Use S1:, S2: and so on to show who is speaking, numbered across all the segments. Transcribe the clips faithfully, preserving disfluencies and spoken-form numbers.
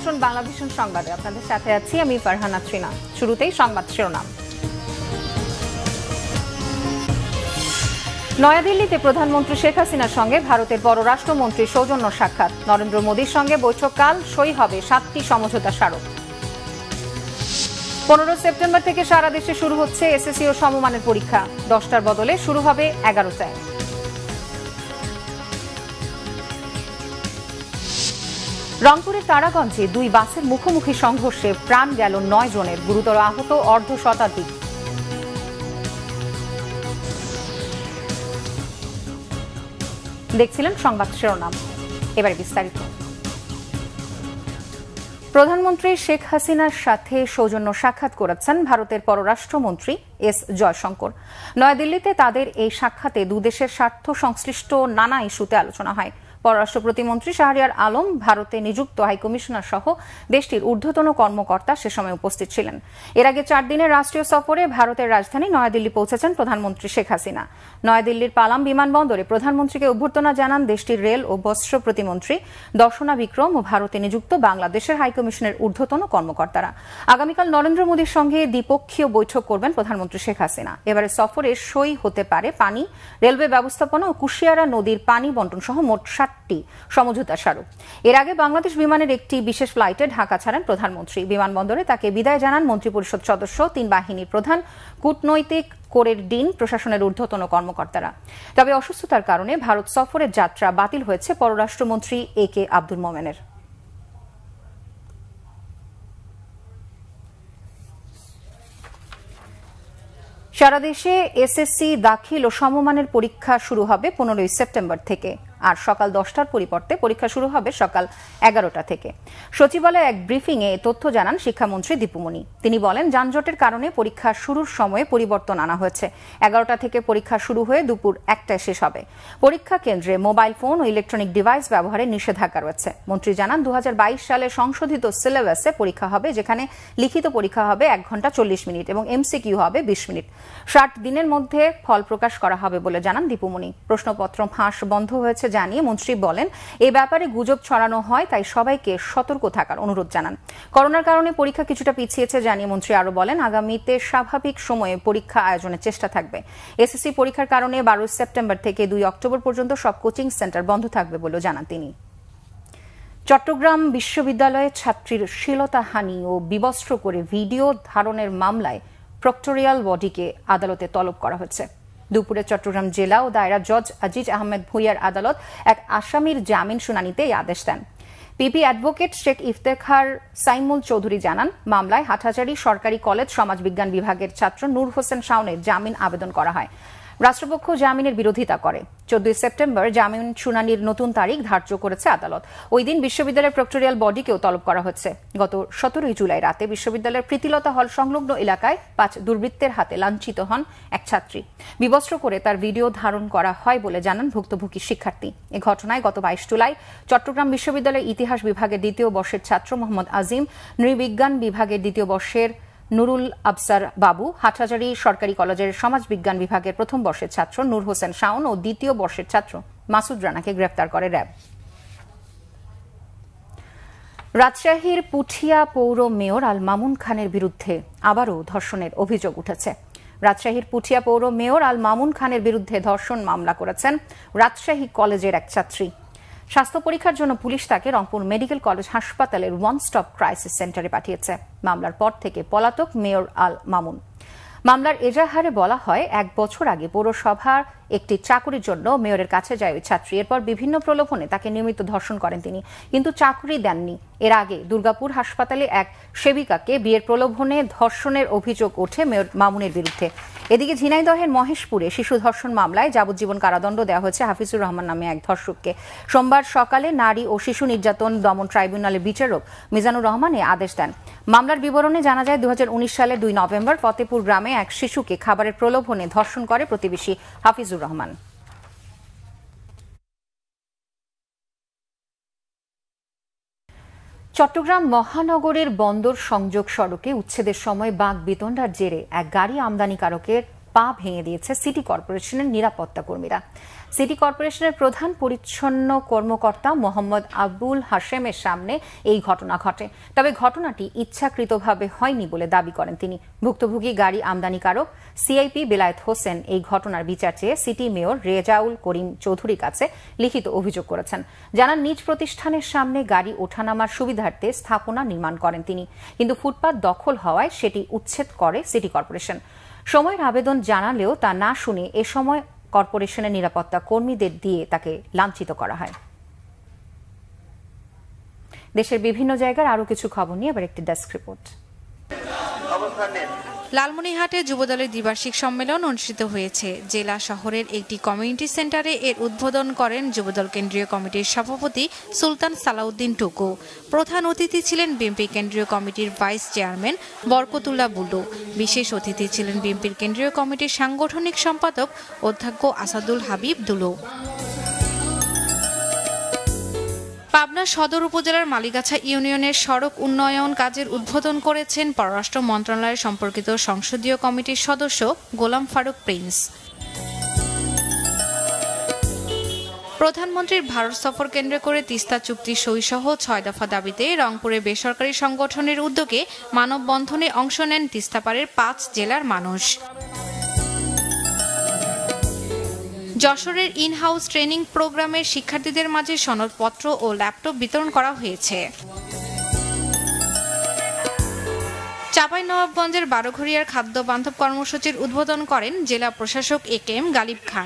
S1: আমন্ত্রণ বাংলাভিশন সংবাদে আপনাদের সাথে আছি আমি ফারহানা ত্রিনা। শুরুতেই সংবাদ শিরোনাম। নয়াদিল্লিতে প্রধানমন্ত্রী শেখ হাসিনার সঙ্গে ভারতের পররাষ্ট্রমন্ত্রী সৌজন্য সাক্ষাৎ। নরেন্দ্র মোদীর সঙ্গে বৈঠককাল সই হবে সাতটি সমঝোতা স্মারক। পনেরো সেপ্টেম্বর থেকে সারা দেশে শুরু হচ্ছে এসএসসি ও সমমানের পরীক্ষা। দশটার বদলে শুরু হবে এগারোটায়। রংপুরের তারাগঞ্জে দুই বাসের মুখোমুখি সংঘর্ষে প্রাণ গেল নয় জনের, গুরুতর আহত অর্ধ শতাধিক। দেখছিলেন সংবাদ শিরোনাম, এবারে বিস্তারিত। প্রধানমন্ত্রী শেখ হাসিনার সাথে সৌজন্য সাক্ষাৎ করেছেন ভারতের পররাষ্ট্রমন্ত্রী এস জয়শঙ্কর। নয়াদিল্লিতে তাদের এই সাক্ষাতে দুদেশের স্বার্থ সংশ্লিষ্ট নানা ইস্যুতে আলোচনা হয়। পররাষ্ট্র প্রতিমন্ত্রী শাহরিয়ার আলম, ভারতে নিযুক্ত হাইকমিশনার সহ দেশটির ঊর্ধ্বতন কর্মকর্তা সে সময় উপস্থিত ছিলেন। এর আগে চার দিনের রাষ্ট্রীয় সফরে ভারতের রাজধানী নয়াদিল্লি পৌঁছেছেন প্রধানমন্ত্রী শেখ হাসিনা। নয়াদিল্লির পালাম বিমানবন্দরে প্রধানমন্ত্রীকে অভ্যর্থনা জানান দেশটির রেল ও বস্ত্র প্রতিমন্ত্রী দর্শনা বিক্রম ও ভারতে নিযুক্ত বাংলাদেশের হাইকমিশনের ঊর্ধ্বতন কর্মকর্তারা। আগামীকাল নরেন্দ্র মোদীর সঙ্গে দ্বিপক্ষীয় বৈঠক করবেন প্রধানমন্ত্রী শেখ হাসিনা। এবারে সফরে সই হতে পারে পানি, রেলওয়ে ব্যবস্থাপনা ও কুশিয়ারা নদীর পানি বন্টন সহ মোট ষাটটি সমঝোতা স্মারক। এর আগে বাংলাদেশ বিমানের একটি বিশেষ ফ্লাইটে ঢাকা ছাড়েন প্রধানমন্ত্রী। বিমানবন্দরে তাকে বিদায় জানান মন্ত্রিপরিষদ সদস্য, তিন বাহিনীর প্রধান, কূটনৈতিক কোরের ডিন, প্রশাসনের ঊর্ধ্বতন কর্মকর্তারা। তবে অসুস্থতার কারণে ভারত সফরের যাত্রা বাতিল হয়েছে পররাষ্ট্রমন্ত্রী এ কে আব্দুল মোমেনের। সারা দেশে এসএসসি দাখিল ও সমমানের পরীক্ষা শুরু হবে পনেরোই সেপ্টেম্বর থেকে, আর সকাল দশটার পরিবর্তে পরীক্ষা শুরু হবে সকাল এগারোটা থেকে। সচিবালয়ে এক ব্রিফিং এ তথ্য জানান শিক্ষামন্ত্রী দীপুমণি। তিনি বলেন, যানজটের কারণে পরীক্ষা শুরুর সময়ে পরিবর্তন আনা হয়েছে। এগারোটা থেকে পরীক্ষা শুরু হয়ে দুপুর একটায় শেষ হবে। পরীক্ষা কেন্দ্রে মোবাইল ফোন ও ইলেকট্রনিক ডিভাইস ব্যবহারে নিষেধাজ্ঞা রয়েছে। মন্ত্রী জানান, দু হাজার বাইশ সালে সংশোধিত সিলেবাসে পরীক্ষা হবে, যেখানে লিখিত পরীক্ষা হবে এক ঘন্টা চল্লিশ মিনিট এবং এমসিকিউ হবে বিশ মিনিট। ষাট দিনের মধ্যে ফল প্রকাশ করা হবে বলে জানান দীপুমণি। প্রশ্নপত্র ফাঁস বন্ধ হয়েছে জানিয়ে মন্ত্রী বলেন, এ ব্যাপারে গুজব ছড়ানো হয়, তাই সবাইকে সতর্ক থাকার অনুরোধ জানান। করোনার কারণে পরীক্ষা কিছুটা পিছিয়েছে জানিয়ে মন্ত্রী আরো বলেন, আগামীতে স্বাভাবিক সময়ে পরীক্ষা আয়োজনের চেষ্টা থাকবে। এসএসসি পরীক্ষার কারণে বারোই সেপ্টেম্বর থেকে দুই অক্টোবর পর্যন্ত সব কোচিং সেন্টার বন্ধ থাকবে বলেও জানান তিনি। চট্টগ্রাম বিশ্ববিদ্যালয়ে ছাত্রীর শ্লীলতাহানি ও বিবস্ত্র করে ভিডিও ধারণের মামলায় প্রক্টোরিয়াল বডিকে আদালতে তলব করা হয়েছে। দুপুরে চট্টগ্রাম জেলা ও দায়রা জজ আজিজ আহমেদ ভুইয়ার আদালত এক আসামির জামিন শুনানিতে এই আদেশ দেন। পিপি অ্যাডভোকেট শেখ ইফতেখার সাইমুল চৌধুরী জানান, মামলায় হাটহাজারী সরকারি কলেজ সমাজবিজ্ঞান বিভাগের ছাত্র নূর হোসেন শাওনের জামিন আবেদন করা হয়। রাষ্ট্রপক্ষ জামিনের বিরোধিতা করে। চোদ্দই সেপ্টেম্বর জামিন শুনানির নতুন তারিখ ধার্য করেছে আদালত। ওই দিন বিশ্ববিদ্যালয়ের প্রক্টোরিয়াল বডিকেও তলব করা হচ্ছে। গত সতেরোই জুলাই রাতে বিশ্ববিদ্যালয়ের প্রীতিলতা হল সংলগ্ন এলাকায় পাঁচ দুর্বৃত্তের হাতে লাঞ্ছিত হন এক ছাত্রী। বিবস্ত্র করে তার ভিডিও ধারণ করা হয় বলে জানান ভুক্তভোগী শিক্ষার্থী। এ ঘটনায় গত বাইশ জুলাই চট্টগ্রাম বিশ্ববিদ্যালয়ের ইতিহাস বিভাগের দ্বিতীয় বর্ষের ছাত্র মোহাম্মদ আজিম, নৃবিজ্ঞান বিভাগের দ্বিতীয় বর্ষের নুরুল আবসার বাবু, হাটহাজারী সরকারি কলেজের সমাজবিজ্ঞান বিভাগের প্রথম বর্ষের ছাত্র নূর হোসেন শাওন ও দ্বিতীয় বর্ষের ছাত্র মাসুদ রানাকে গ্রেফতার করে র্যাব। রাজশাহীর পুঠিয়া পৌর মেয়র আল মামুন খানের বিরুদ্ধে আবারও ধর্ষণের অভিযোগ উঠেছে। রাজশাহীর পুঠিয়া পৌর মেয়র আল মামুন খানের বিরুদ্ধে ধর্ষণ মামলা করেছেন রাজশাহী কলেজের এক ছাত্রী। স্বাস্থ্য পরীক্ষার জন্য পুলিশ তাকে রংপুর মেডিকেল কলেজ হাসপাতালের ওয়ান স্টপ ক্রাইসিস সেন্টারে পাঠিয়েছে। মামলার পর থেকে পলাতক মেয়র আল মামুন। মামলার এজাহারে বলা হয়, এক বছর আগে পৌরসভার একটি চাকুরির জন্য মেয়রের কাছে যায় ওই ছাত্রী। এরপর বিভিন্ন প্রলোভনে তাকে নিয়মিত ধর্ষণ করেন তিনি, কিন্তু চাকুরি দেননি। এর আগে দুর্গাপুর হাসপাতালে এক সেবিকাকে বিয়ের প্রলোভনে ধর্ষণের অভিযোগ ওঠে মেয়র মামুনের বিরুদ্ধে। এদিকে ঝিনাইদহের মহেশপুরে শিশু ধর্ষণ মামলায় যাবজ্জীবন কারাদণ্ড দেওয়া হয়েছে হাফিজুর রহমান নামে এক ধর্ষককে। সোমবার সকালে নারী ও শিশু নির্যাতন দমন ট্রাইব্যুনালের বিচারক মিজানুর রহমান এ আদেশ দেন। মামলার বিবরণে জানা যায়, দু হাজার উনিশ সালের দুই নভেম্বর ফতেপুর গ্রামে এক শিশুকে খাবারের প্রলোভনে ধর্ষণ করে প্রতিবেশী হাফিজুর রহমান। চট্টগ্রাম মহানগরের বন্দর সংযোগ সড়কে উচ্ছেদের সময় বাঁক বিতণ্ডার জেরে এক গাড়ি আমদানিকারকের পা ভেঙে দিয়েছে সিটি কর্পোরেশনের নিরাপত্তা কর্মীরা। সিটি কর্পোরেশনের প্রধান পরিচ্ছন্ন কর্মকর্তা মোহাম্মদ আবুল হাশেমের সামনে এই ঘটনা ঘটে। তবে ঘটনাটি ইচ্ছাকৃতভাবে হয়নি বলে দাবি করেন তিনি। ভুক্তভোগী গাড়ি আমদানিকারক সিআইপি বেলায়েত হোসেন এই ঘটনার বিচার চেয়ে সিটি মেয়র রেজাউল করিম চৌধুরীর কাছে লিখিত অভিযোগ করেছেন। জানান, নিজ প্রতিষ্ঠানের সামনে গাড়ি ওঠানামার সুবিধার্থে স্থাপনা নির্মাণ করেন তিনি, কিন্তু ফুটপাত দখল হওয়ায় সেটি উচ্ছেদ করে সিটি কর্পোরেশন। সময়ের আবেদন জানালেও তা না শুনে এ সময় কর্পোরেশনের নিরাপত্তা কর্মীদের দিয়ে তাকে লাঞ্ছিত করা হয়। দেশের বিভিন্ন জায়গার আরো কিছু খবর নিয়ে এবার একটি ডেস্ক রিপোর্ট।
S2: লালমনিরহাটে যুবদলের দ্বিবার্ষিক সম্মেলন অনুষ্ঠিত হয়েছে। জেলা শহরের একটি কমিউনিটি সেন্টারে এর উদ্বোধন করেন যুবদল কেন্দ্রীয় কমিটির সভাপতি সুলতান সালাউদ্দিন টুকু। প্রধান অতিথি ছিলেন বিএনপি কেন্দ্রীয় কমিটির ভাইস চেয়ারম্যান বরকতুল্লাহ বুল্লু। বিশেষ অতিথি ছিলেন বিএনপির কেন্দ্রীয় কমিটির সাংগঠনিক সম্পাদক অধ্যক্ষ আসাদুল হাবিব দুলু। পাবনা সদর উপজেলার মালিগাছা ইউনিয়নের সড়ক উন্নয়ন কাজের উদ্বোধন করেছেন পররাষ্ট্র মন্ত্রণালয়ের সম্পর্কিত সংসদীয় কমিটির সদস্য গোলাম ফারুক প্রিন্স। প্রধানমন্ত্রীর ভারত সফর কেন্দ্র করে তিস্তা চুক্তি সইসহ ছয় দফা দাবিতে রংপুরে বেসরকারি সংগঠনের উদ্যোগে মানববন্ধনে অংশ নেন তিস্তাপাড়ের পাঁচ জেলার মানুষ। যশোরের ইন হাউস ট্রেনিং প্রোগ্রামের শিক্ষার্থীদের মাঝে সনদপত্র ও ল্যাপটপ বিতরণ করা হয়েছে। চাঁপাইনবাবগঞ্জের বারোঘরিয়ার খাদ্য বান্ধব কর্মসূচির উদ্বোধন করেন জেলা প্রশাসক এ কে এম গালিব খান।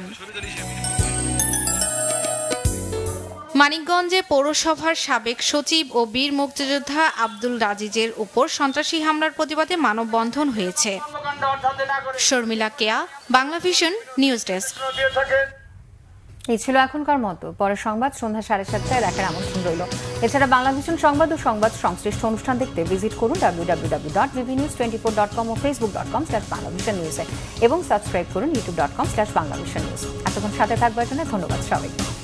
S2: মানিকগঞ্জে পৌরসভার সাবেক সচিব ও বীর মুক্তিযোদ্ধা আব্দুল রাজিজের উপর সন্ত্রাসী হামলার প্রতিবাদে মানববন্ধন হয়েছে। Sharmila Keya, Banglavision news desk.
S1: এই ছিল এখনকার মতো। পরের সংবাদ সন্ধ্যা সাড়ে সাতটায় দেখার আমন্ত্রণ রইল। এছাড়া বাংলাভিশন সংবাদ ও সংবাদ সংশ্লিষ্ট অনুষ্ঠান দেখতে ভিজিট করুন W W W dot B B news twenty four dot com ও Facebook dot com slash Banglavision নিউজে এবং সাবস্ক্রাইব করুন YouTube dot com slash Banglavision news. এতক্ষণ সাথে থাকবার জন্য ধন্যবাদ সবাইকে।